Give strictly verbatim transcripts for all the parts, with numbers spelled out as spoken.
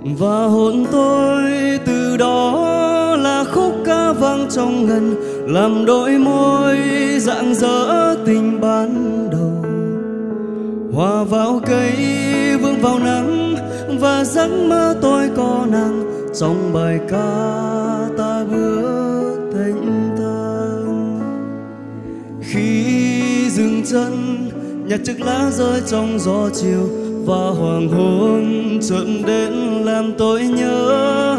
và hôn tôi. Từ đó là khúc ca vang trong ngần, làm đôi môi rạng rỡ tình ban đầu. Hòa vào cây vương vào nắng, và giấc mơ tôi có nàng. Trong bài ca ta bước thanh thang, khi dừng chân nhặt chiếc lá rơi trong gió chiều, và hoàng hôn chợt đến làm tôi nhớ.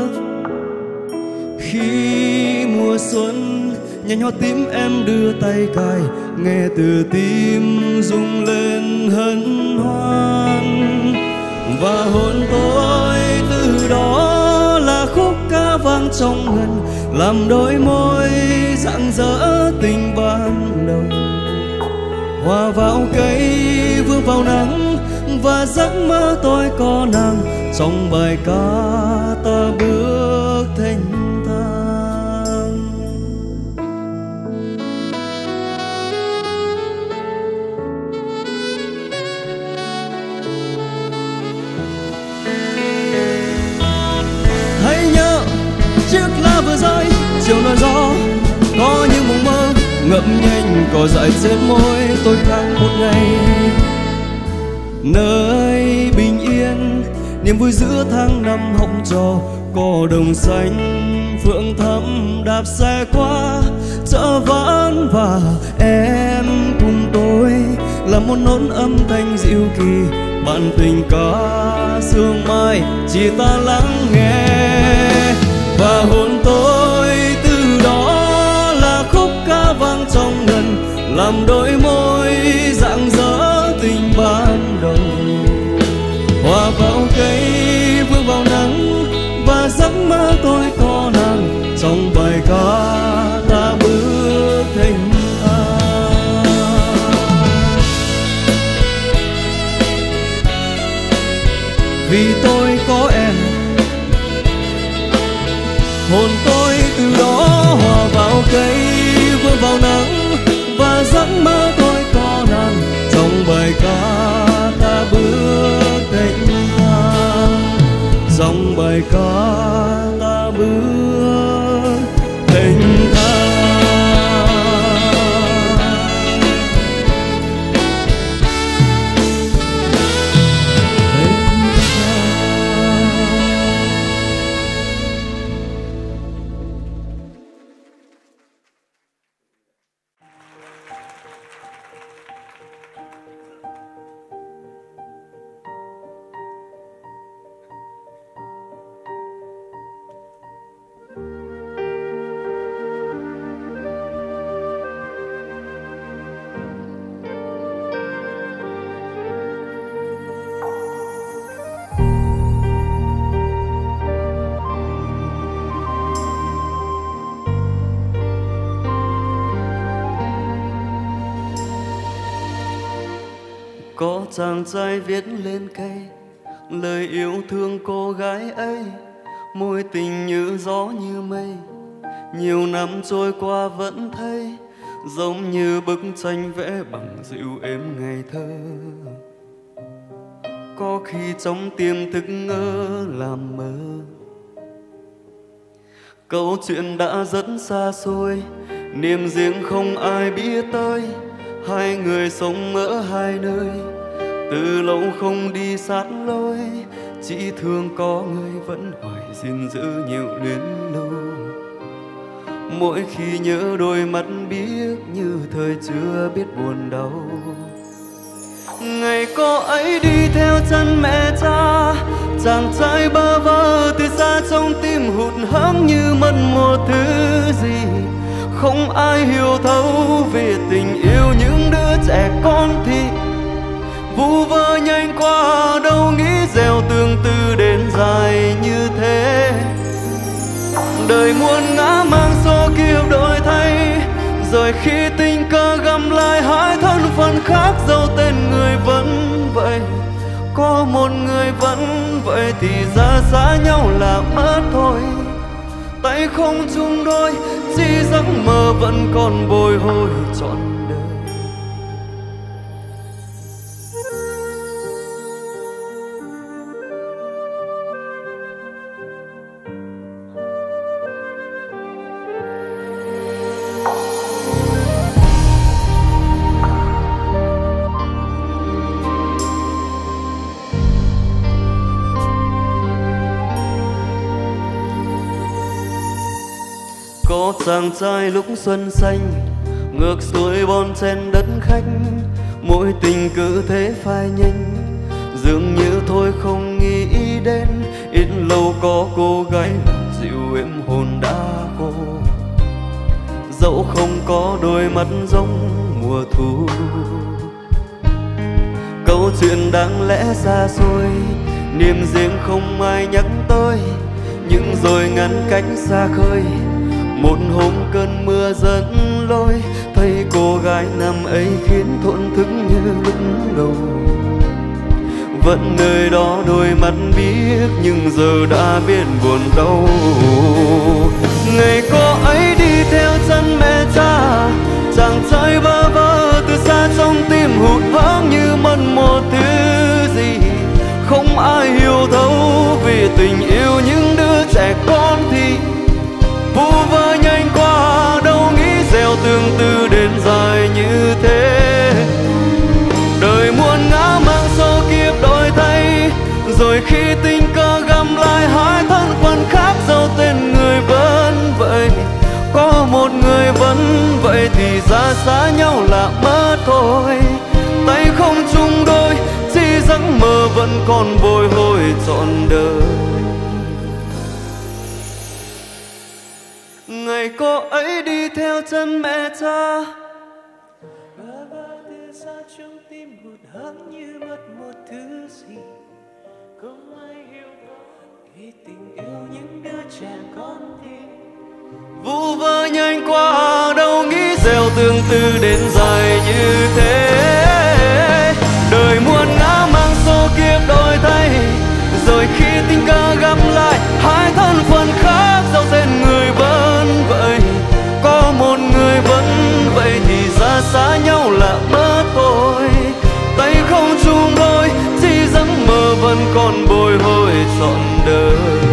Khi mùa xuân nhành hoa tím em đưa tay cài, nghe từ tim rung lên hân hoan. Và hôn tôi từ đó là khúc ca vang trong ngần, làm đôi môi rạng rỡ tình ban đầu. Hòa vào cây vương vào nắng, và giấc mơ tôi có nàng. Trong bài ca ta bước thanh thang. Hãy nhớ chiếc lá vừa rơi chiều nổi gió, có những mộng mơ ngậm nhanh cỏ dại trên môi. Tôi khắc một ngày nơi bình yên, niềm vui giữa tháng năm hồng trò. Cỏ đồng xanh phượng thắm đạp xe qua chợ ván, và em cùng tôi là một nốt âm thanh dịu kỳ. Bạn tình ca sương mai chỉ ta lắng nghe. Và hôn tôi từ đó là khúc ca vang trong ngần, làm đôi môi rạng rỡ tình ban đầu. Hòa vào cây vương vào nắng, và giấc mơ tôi có nàng. Trong bài ca ta bước thanh thang, vì tôi có em. Hồn tôi từ đó hòa vào cây vương vào nắng, và giấc mơ tôi có nàng. Trong bài ca ta bước thanh thang, trong bài ca ta bước thanh thang. Có chàng trai viết lên cây lời yêu thương cô gái ấy, mối tình như gió như mây, nhiều năm trôi qua vẫn thấy giống như bức tranh vẽ bằng dịu êm ngày thơ. Có khi trong tiềm thức ngỡ làm mơ, câu chuyện đã rất xa xôi, niềm riêng không ai biết tới. Hai người sống ở hai nơi, từ lâu không đi sát lối, chỉ thương có người vẫn hoài gìn giữ nhiều luyến lưu. Mỗi khi nhớ đôi mắt biếc như thời chưa biết buồn đau. Ngày cô ấy đi theo chân mẹ cha, chàng trai bơ vơ từ xa trong tim hụt hẫng như mất một thứ gì. Không ai hiểu thấu về tình yêu những đứa trẻ con thì vu vơ nhanh qua, đâu nghĩ gieo tương tư đến dài như thế. Đời muôn ngã mang số kiếp đổi thay, rồi khi tình cờ gặp lại hai thân phận khác, dấu tên người vẫn vậy. Có một người vẫn vậy thì ra xa nhau là mất thôi. Tay không chung đôi, chỉ giấc mơ vẫn còn bồi hồi trọn đời. chàng trai lúc xuân xanh ngược xuôi bon chen đất khách, mỗi tình cứ thế phai nhanh, dường như thôi không nghĩ đến ít lâu có cô gái làm dịu êm hồn đã khô. Dẫu không có đôi mắt giống mùa thu, câu chuyện đáng lẽ xa xôi, niềm riêng không ai nhắc tới, nhưng rồi ngăn cách xa khơi. Một hôm cơn mưa dẫn lối, thấy cô gái năm ấy khiến thổn thức như lúc đầu. Vẫn nơi đó đôi mắt biết, nhưng giờ đã biết buồn đau. Ngày cô ấy đi theo chân mẹ cha, chàng trai bơ vơ từ xa trong tim hụt hẫng như mất một thứ gì không ai hiểu thấu. Vì tình yêu những đứa trẻ con thì vu vơ nhanh qua, đâu nghĩ gieo tương tư đến dài như thế. Đời muôn ngã mang số kiếp đổi thay, rồi khi tình cờ gặp lại hai thân phận khác, dẫu tên người vẫn vậy, có một người vẫn vậy thì ra xa nhau là mất thôi. Tay không chung đôi, chỉ giấc mơ vẫn còn bồi hồi trọn đời. Ngày cô ấy đi theo chân mẹ cha, và và từ xa trong tim hụt hẫng như mất một thứ gì không ai hiểu thấu. Vì tình yêu những đứa trẻ con thì vu vơ nhanh qua, đâu nghĩ gieo tương tư đến dài như thế. Đời muôn ngã mang số kiếp đổi thay, rồi khi tình cờ gặp lại hai thân phận khác, dẫu tên người vẫn vậy, có một người vẫn vậy thì ra xa nhau là mất thôi. Tay không chung đôi, chỉ giấc mơ vẫn còn bồi hồi trọn đời.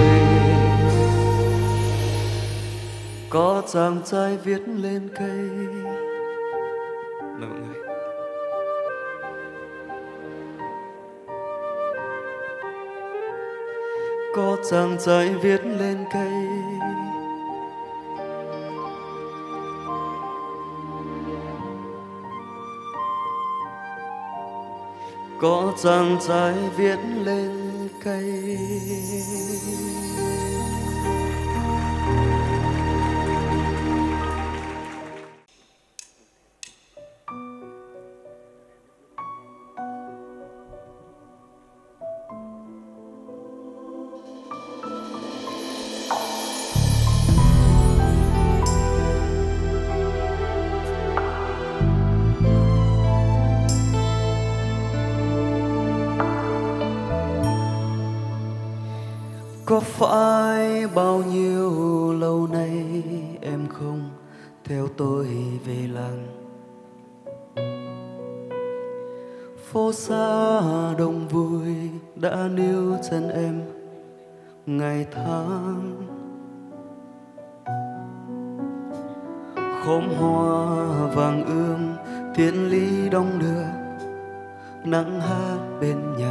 Có chàng trai viết lên cây. Mời mọi người. Có chàng trai viết lên cây, có chàng trai viết lên cây. Có phải bao nhiêu lâu nay em không theo tôi về làng, phố xa đông vui đã níu chân em ngày tháng. Khóm hoa vàng ươm thiên lý đong đưa, nắng hát bên nhà.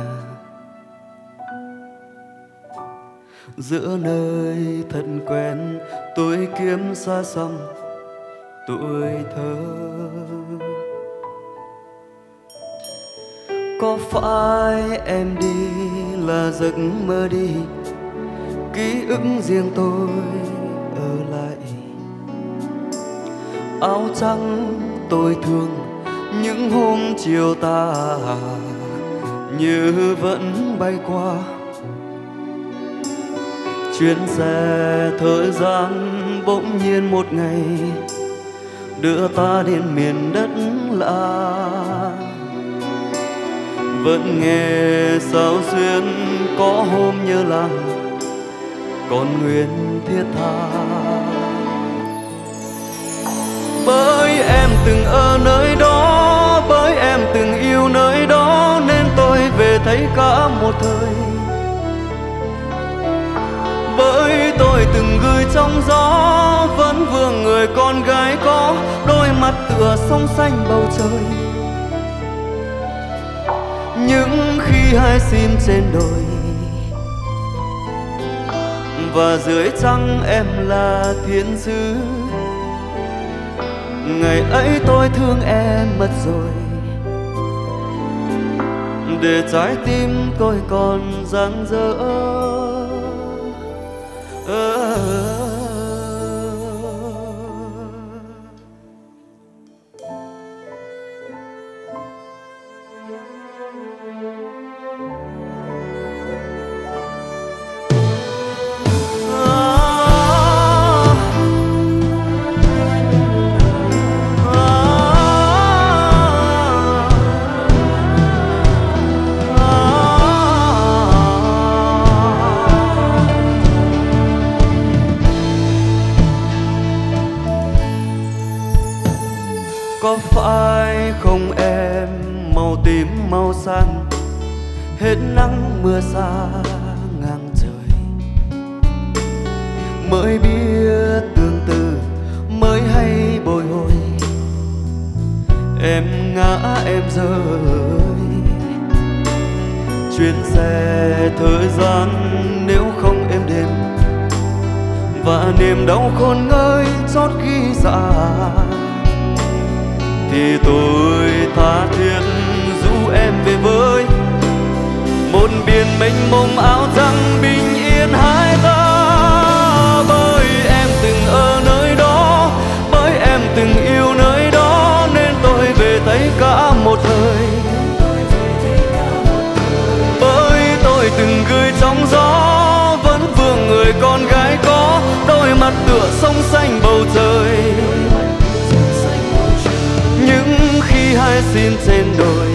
Giữa nơi thân quen tôi kiếm xa xăm tuổi thơ. Có phải em đi là giấc mơ đi, ký ức riêng tôi ở lại. Áo trắng tôi thương những hôm chiều tà như vẫn bay qua. Chuyến xe thời gian bỗng nhiên một ngày đưa ta đến miền đất lạ. Vẫn nghe sao xuyên có hôm nhớ làng còn nguyên thiết tha. Bởi em từng ở nơi đó, bởi em từng yêu nơi đó, nên tôi về thấy cả một thời. Bởi tôi từng gửi trong gió, vẫn vương người con gái có đôi mắt tựa sông xanh bầu trời. Những khi hai sim trên đồi và dưới trăng em là thiên sứ, Ngày ấy tôi thương em mất rồi, để trái tim tôi còn dang dở. Có phải không em, màu tím màu xanh, hết nắng mưa xa ngang trời. Mới biết tương tư, mới hay bồi hồi, em ngã em rơi. Chuyến xe thời gian nếu không êm đềm, và niềm đau khôn nguôi chót khi xa, thì tôi tha thiết du em về với một biển mênh mông áo trắng bình yên hai ta. Bởi em từng ở nơi đó, bởi em từng yêu nơi đó, nên tôi về thấy cả một thời. Bởi tôi từng gửi trong gió, vẫn vương người con gái có đôi mặt tựa sông xanh bầu trời. Nhưng khi hai xin trên đồi,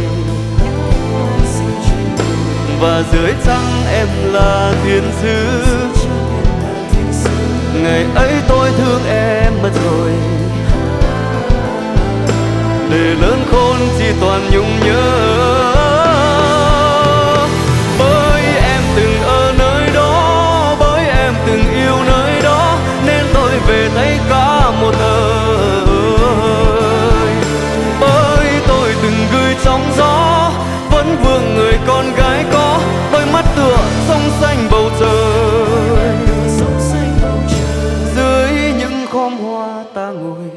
và dưới trăng em là thiên sứ, ngày ấy tôi thương em mất rồi, để lớn khôn chỉ toàn nhung nhớ. Bởi em từng ở nơi đó, bởi em từng yêu nơi đó, nên tôi về thấy cả một thời. Bởi tôi từng gửi trong gió, vẫn vương người con gái có đôi mắt tựa sông xanh bầu trời. Dưới những khóm hoa ta ngồi,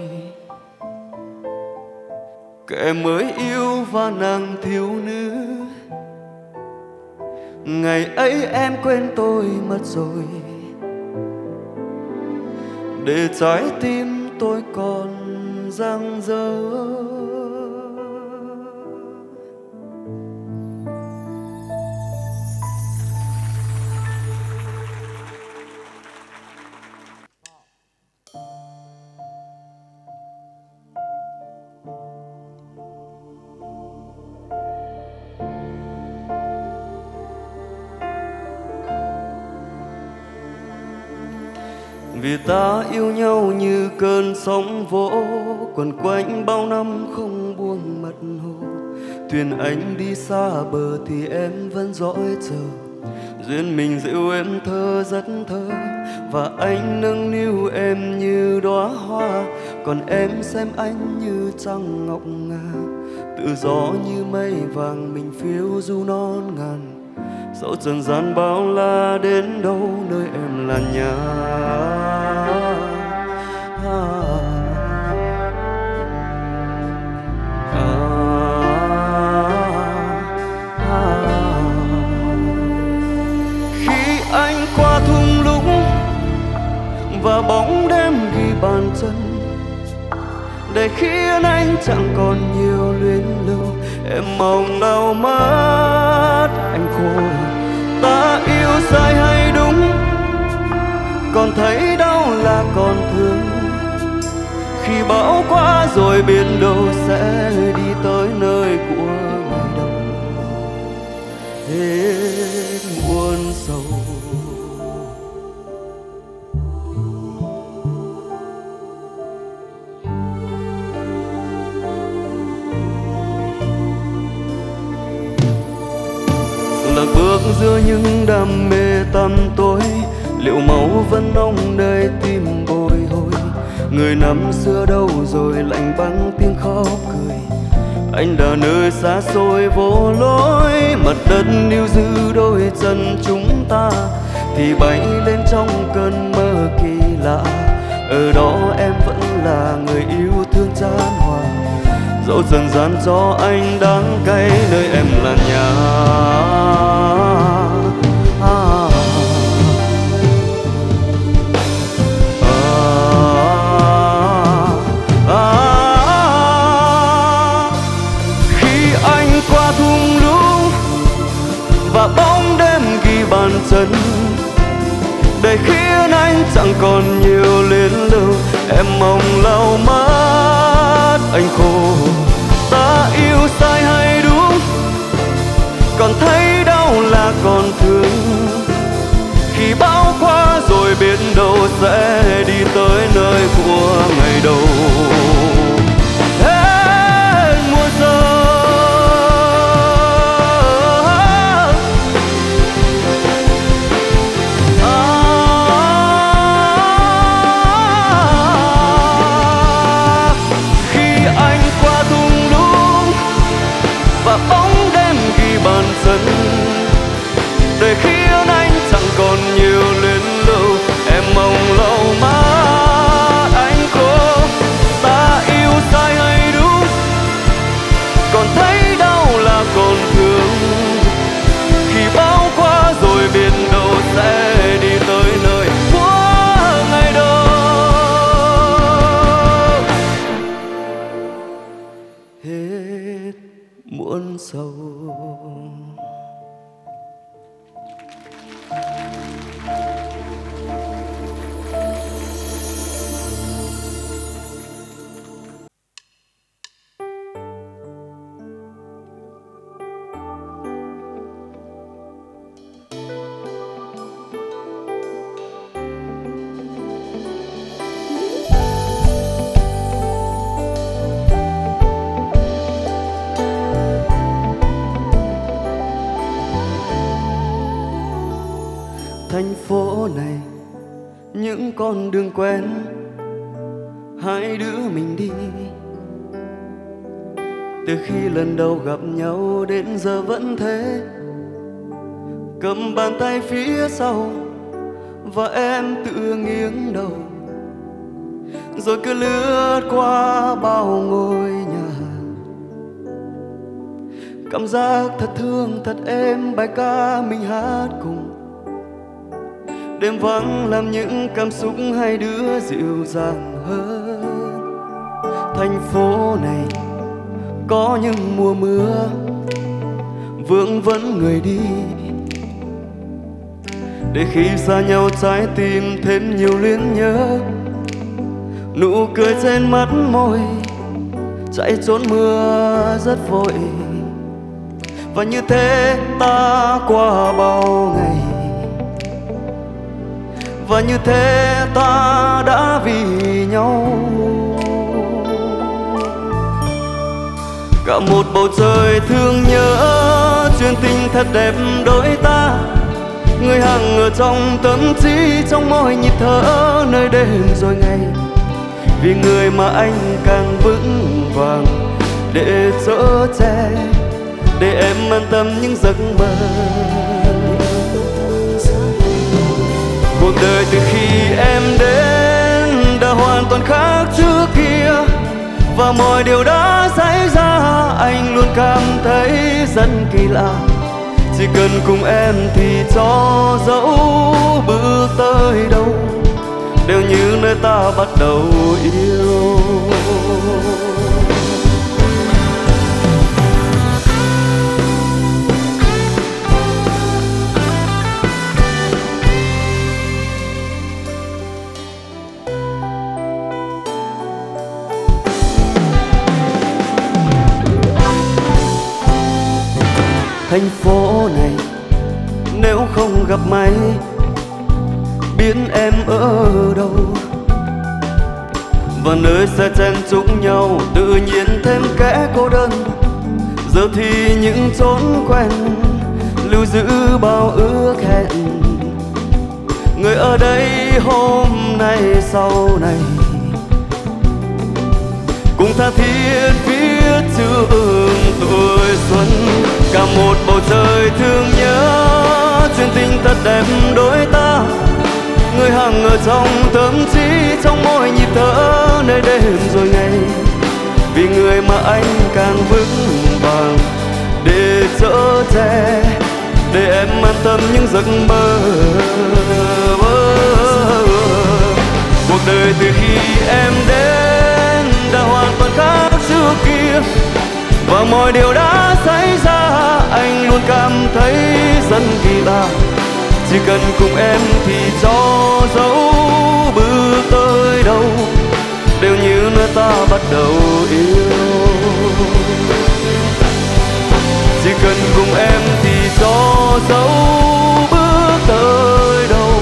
kẻ mới yêu và nàng thiếu nữ. Ngày ấy em quên tôi mất rồi, để trái tim tôi còn dang dở. Vì ta yêu nhau như cơn sóng vỗ, quẩn quanh bao năm không buông mặt hồ. Thuyền anh đi xa bờ thì em vẫn dõi chờ, duyên mình dịu em thơ rất thơ. Và anh nâng niu em như đóa hoa, còn em xem anh như trăng ngọc ngà. Tự gió như mây vàng mình phiêu du non ngàn, dẫu trần gian bao la đến đâu nơi em là nhà. À, à, à. Khi anh qua thung lũng và bóng đêm ghi bàn chân, để khiến anh chẳng còn nhiều luyến lưu, em mong đau mắt anh khô. Ta yêu sai hay đúng, còn thấy đau là còn thương. Khi bão qua rồi biết đâu sẽ đi tới nơi của ngày đầu hết buồn sầu. Lạc bước giữa những đam mê tăm tối, liệu máu vẫn nóng đầy tim bồi hồi. Người năm xưa đâu rồi lạnh băng tiếng khóc cười, anh đã nơi xa xôi vô lối. Mặt đất níu giữ đôi chân chúng ta thì bay lên trong cơn mơ kỳ lạ. Ở đó em vẫn là người yêu thương chan hòa. Dẫu dần gian cho anh đắng cay nơi em là nhà. à, à, à, Khi anh qua thung lũng và bóng đêm ghi bàn chân, để khiến anh chẳng còn nhiều liên lưu, em mong lau mắt anh khô. Ta yêu sai hay đúng, còn thấy đau là còn thương. Khi bão qua rồi biết đâu sẽ đi tới nơi của ngày đầu. Hết mùa giờ bóng đêm ghi bàn chân, để khiến anh chẳng còn nhiều liên lưu, em mong lau mắt anh khô. Ta yêu sai hay đúng, còn thấy đau là còn thương. Khi bão qua rồi biết đâu sẽ đi tới nơi của ngày đầu. Hết muôn sầu. Thành phố này những con đường quen, hai đứa mình đi. Từ khi lần đầu gặp nhau đến giờ vẫn thế, cầm bàn tay phía sau và em tự nghiêng đầu, rồi cứ lướt qua bao ngôi nhà. Cảm giác thật thương thật êm bài ca mình hát cùng. Đêm vắng làm những cảm xúc hai đứa dịu dàng hơn. Thành phố này có những mùa mưa vương vấn người đi, để khi xa nhau trái tim thêm nhiều luyến nhớ. Nụ cười trên mắt môi chạy trốn mưa rất vội, và như thế ta qua bao ngày. Và như thế ta đã vì nhau. Cả một bầu trời thương nhớ, chuyện tình thật đẹp đôi ta. Người hằng ở trong tâm trí, trong mỗi nhịp thở nơi đêm rồi ngày. Vì người mà anh càng vững vàng để chở che, để em an tâm những giấc mơ. Cuộc đời từ khi em đến đã hoàn toàn khác trước kia, và mọi điều đã xảy ra anh luôn cảm thấy rất kỳ lạ. Chỉ cần cùng em thì cho dẫu bước tới đâu đều như nơi ta bắt đầu yêu. Thành phố này nếu không gặp may, biết em ở đâu. Và nơi sẽ chen chúc nhau tự nhiên thêm kẻ cô đơn. Giờ thì những chốn quen lưu giữ bao ước hẹn. Người ở đây hôm nay sau này cùng tha thiết viết chương tuổi xuân. Cả một bầu trời thương nhớ, chuyện tình thật đẹp đôi ta. người hằng ở trong tâm trí, trong mỗi nhịp thở nơi đêm rồi ngày. Vì người mà anh càng vững vàng để chở che, để em an tâm những giấc mơ. Cuộc đời từ khi em đến đã hoàn toàn khác trước kia, và mọi điều đã xảy ra anh luôn cảm thấy rất kỳ lạ. Chỉ cần cùng em thì cho dấu bước tới đâu đều như nơi ta bắt đầu yêu. Chỉ cần cùng em thì cho dấu bước tới đâu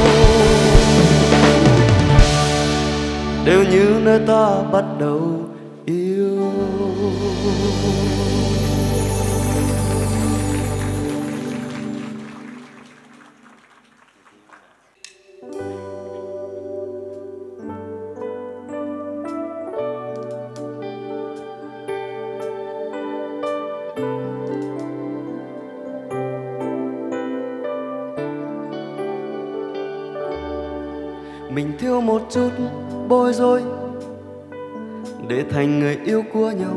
đều như nơi ta bắt đầu yêu. Mình thiếu một chút bối rối để thành người yêu của nhau.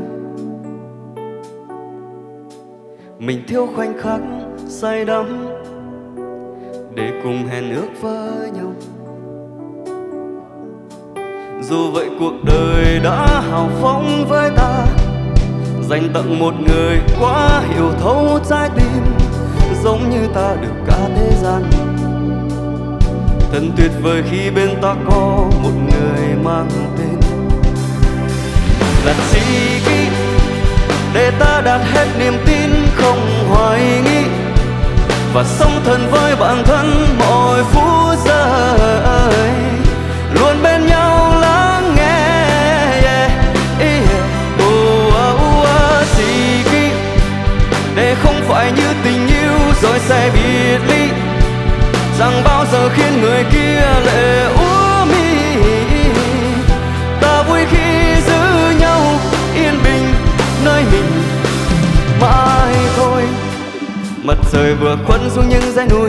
Mình thiếu khoảnh khắc say đắm để cùng hẹn ước với nhau. Dù vậy cuộc đời đã hào phóng với ta, dành tặng một người quá hiểu thấu trái tim, giống như ta được cả thế gian. Thật tuyệt vời khi bên ta có một người mang tên là tri kỷ, để ta đặt hết niềm tin không hoài nghi, và sống thân với bản thân mỗi phút giây, luôn bên nhau lắng nghe. Yeah, yeah. Oh, oh, oh, tri kỷ, để không phải như tình yêu rồi sẽ biệt ly, chẳng bao giờ khiến người kia lệ úa mi. Ta vui khi giữ nhau yên bình nơi mình mãi thôi. Mặt trời vừa khuất xuống những dãy núi,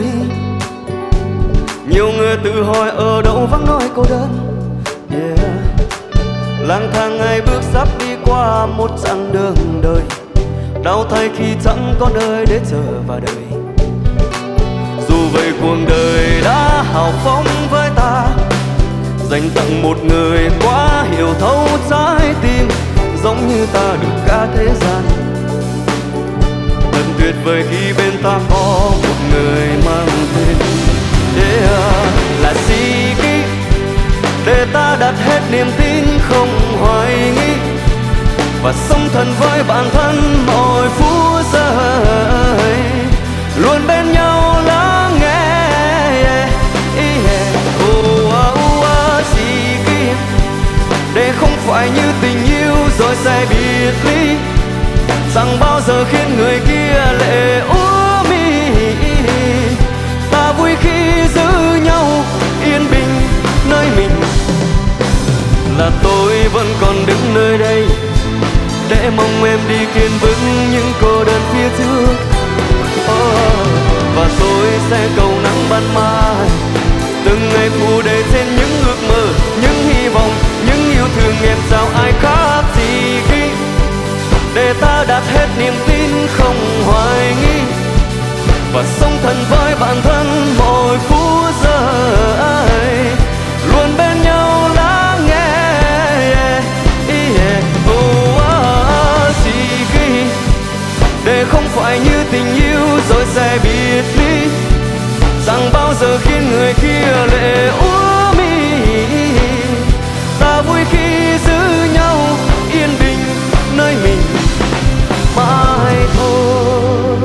nhiều người tự hỏi ở đâu vắng nói cô đơn. Yeah. Lang thang ngày bước sắp đi qua một chặng đường đời, đau thay khi chẳng có nơi để chờ vào đời. Dù vậy cuộc đời đã hào phóng với ta, dành tặng một người quá hiểu thấu trái tim, giống như ta được cả thế gian. Thật tuyệt vời khi bên ta có một người mang tên yeah, là tri kỷ, để ta đặt hết niềm tin không hoài nghi, và sống thân với bản thân mỗi phút giây, luôn bên nhau lắng nghe. Yeah, yeah. Oh, oh, oh, tri kỷ, để không phải như tình yêu rồi sẽ biệt ly, chẳng bao giờ khiến người kia lệ úa mi. Ta vui khi giữ nhau yên bình nơi mình, là tôi vẫn còn đứng nơi đây để mong em đi kiên vững những cô đơn phía trước. Oh, và tôi sẽ cầu nắng ban mai, từng ngày phủ đầy trên những ước mơ, những hy vọng, những yêu thương em sao ai khác gì khi, để ta đặt hết niềm tin không hoài nghi, và sống thân với bản thân mỗi phút giây, luôn bên nhau lắng nghe. Yeah, yeah. Oh, oh, chỉ khi để không phải như tình yêu rồi sẽ biệt ly, chẳng bao giờ khiến người kia lệ úa mi. Ta vui khi giữ nhau yên bình nơi mình mãi thôi.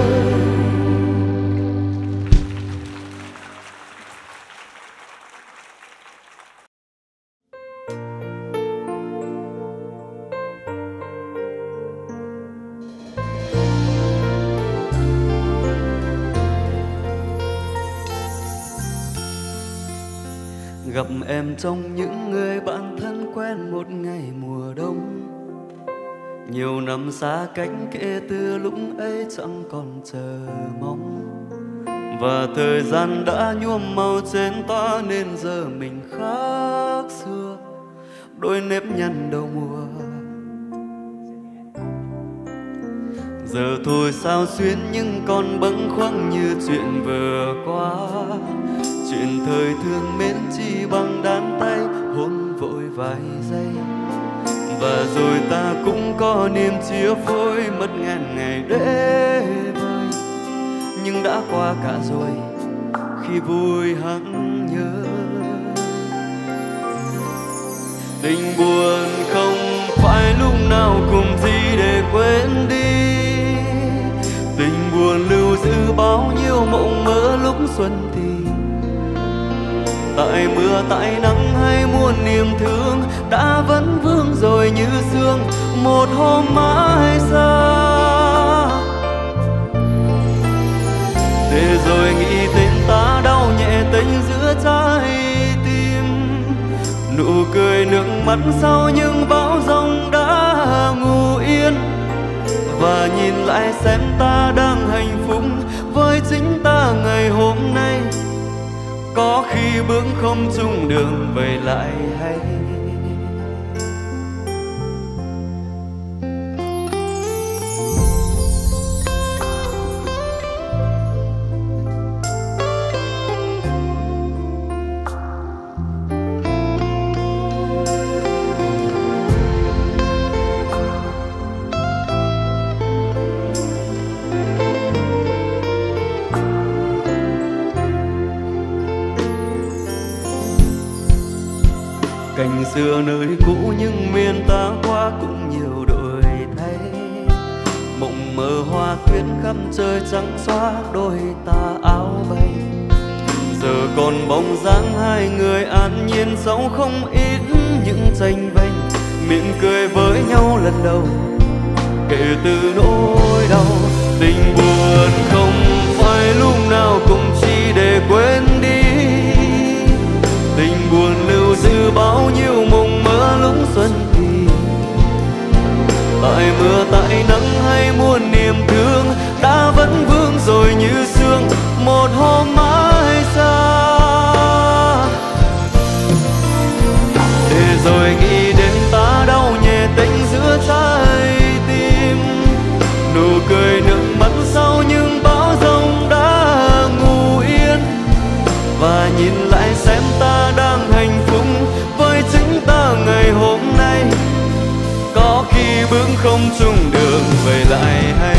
Gặp em trong những người bạn thân quen một ngày mùa đông, nhiều năm xa cách kể từ lúc ấy chẳng còn chờ mong. Và thời gian đã nhuộm màu trên toa nên giờ mình khác xưa, đôi nếp nhăn đầu mùa. Giờ thôi sao xuyến nhưng còn bâng khuâng như chuyện vừa qua. Chuyện thời thương mến chỉ bằng đàn tay hôn vội vài giây. Và rồi ta cũng có niềm chia phôi mất ngàn ngày để vơi. Nhưng đã qua cả rồi khi vui hẳn nhớ. Tình buồn không phải lúc nào cùng gì để quên đi. Tình buồn lưu giữ bao nhiêu mộng mơ lúc xuân thì. Tại mưa tại nắng hay muôn niềm thương đã vẫn vương rồi như sương một hôm mãi xa. Để rồi nghĩ tên ta đau nhẹ tênh giữa trái tim. Nụ cười nước mắt sau những bão giông đã ngủ yên. Và nhìn lại xem ta đang hạnh phúc với chính ta ngày hôm nay. Có khi bước không chung đường về lại hay. Cảnh xưa nơi cũ nhưng miền ta qua cũng nhiều đổi thay. Mộng mơ hoa tuyết khắp trời trắng xóa đôi ta áo bay. Giờ còn bóng dáng hai người an nhiên sống không ít những tranh vênh. Miệng cười với nhau lần đầu kể từ nỗi đau. Tình buồn không phải lúc nào cũng chỉ để quên đi. Tình buồn lưu giữ bao nhiêu mộng mơ lúc xuân thì. Tại mưa tại nắng hay muôn niềm thương đã vẫn vương rồi như sương một hôm mãi xa. Để rồi nghĩ đến ta đau nhẹ tênh giữa trái tim. Nụ cười nước mắt sau những bão giông đã ngủ yên. Và nhìn lại xem ta đang hạnh phúc với chính ta ngày hôm nay. Có khi bước không chung đường về lại hay.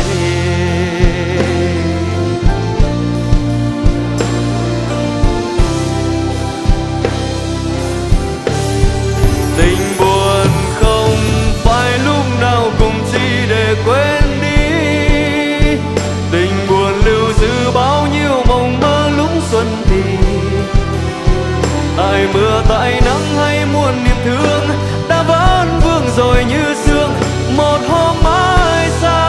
Tình buồn không phải lúc nào cùng chỉ để quên đi. Tình buồn lưu giữ bao nhiêu mộng mơ lúc xuân thì. Tại mưa tại nắng hay muôn niềm thương đã vẫn vương rồi như sương một hôm mãi xa.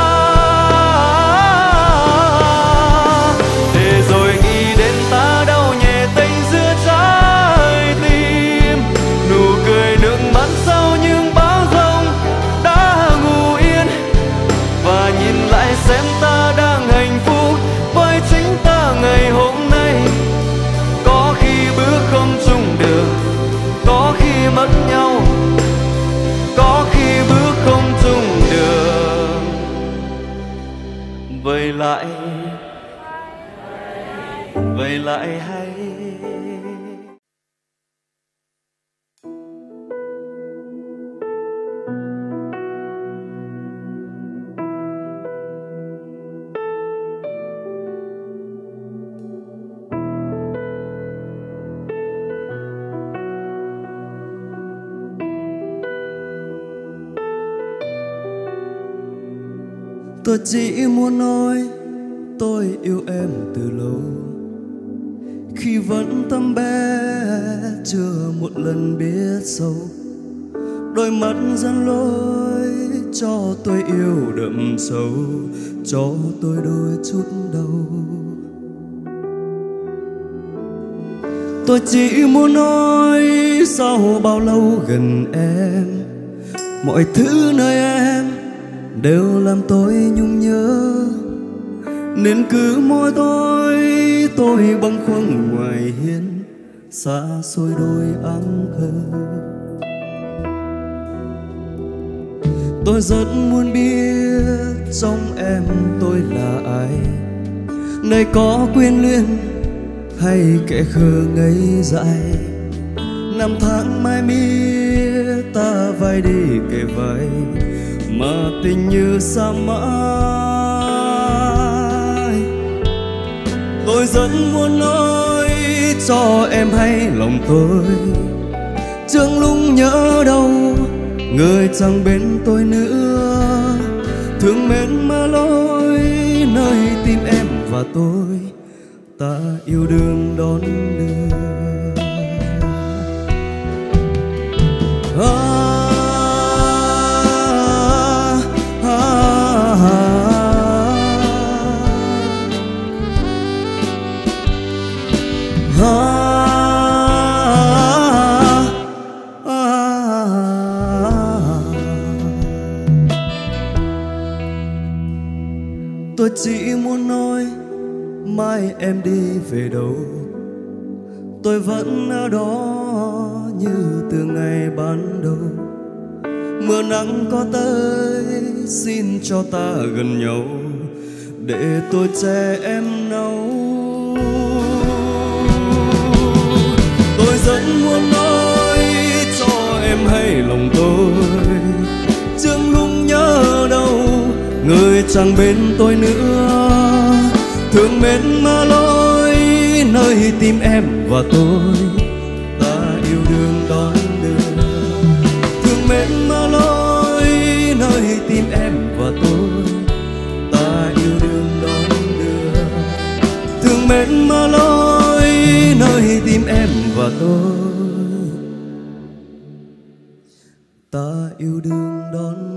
Để rồi nghĩ đến ta đau nhẹ tênh giữa trái tim. Nụ cười nước mắt sau những bão giông đã ngủ yên. Và nhìn lại xem ta đang hạnh phúc với chính ta ngày hôm nay. Có khi bước không chung đường, có khi mất nhau, có khi bước không chung đường về lại, về lại hay. Tôi chỉ muốn nói tôi yêu em từ lâu. Khi vẫn tấm bé chưa một lần biết sâu. Đôi mắt dẫn lối cho tôi yêu đậm sâu, cho tôi đôi chút đau. Tôi chỉ muốn nói sau bao lâu gần em, mọi thứ nơi em đều làm tôi nhung nhớ. Nên cứ mỗi tối tôi bâng khuâng ngoài hiên xa xôi đôi áng thơ. Tôi rất muốn biết trong em tôi là ai, nơi có quyến luyến hay kẻ khờ ngây dại. Năm tháng mai miết ta vai đi kề vai, mà tình như xa mãi. Tôi rất muốn nói cho em hay lòng tôi, trước lúc nhớ đâu người chẳng bên tôi nữa. Thương mến mà lối nơi tim em và tôi, ta yêu đương đón đưa. À, à, à, à, à, tôi chỉ muốn nói mai em đi về đâu, tôi vẫn ở đó như từ ngày ban đầu. Mưa nắng có tới xin cho ta gần nhau, để tôi che em nấu. Tôi rất muốn nói cho em hay lòng tôi, trước lúc nhớ đâu người chẳng bên tôi nữa. Thương mến mà lối nơi tim em và tôi, ta yêu đương đón đưa. Thương mến mà lối nơi tim em và tôi, ta yêu đương đón đưa. Thương mến mà lối nơi tim em và tôi, ta yêu đương đón đưa.